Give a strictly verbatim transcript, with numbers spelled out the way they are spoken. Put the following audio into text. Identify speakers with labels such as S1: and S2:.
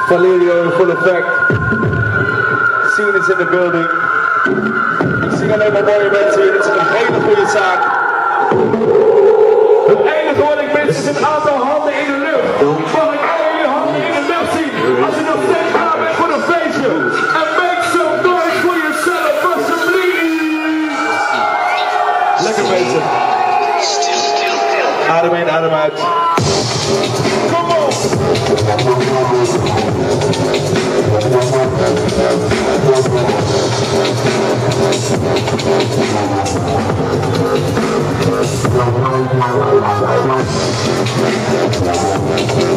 S1: Phalerieau in full effect. Scene is in the building. Ik zie alleen maar mooie mensen hier. Dit is een hele goede zaak. Het enige wat ik mis is een aantal handen in de lucht. Mag ik al jullie handen in de lucht zien? Als je nog steeds klaar bent voor een feestje. En make some noise for yourself, alsjeblieft. Lekker mensen. Adem in, adem uit. Kom op!
S2: We'll be right back.